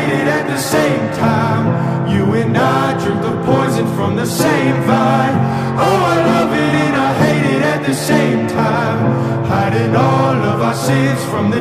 hate it at the same time. You and I drink the poison from the same vine. Oh, I love it and I hate it at the same time, hiding all of our sins from the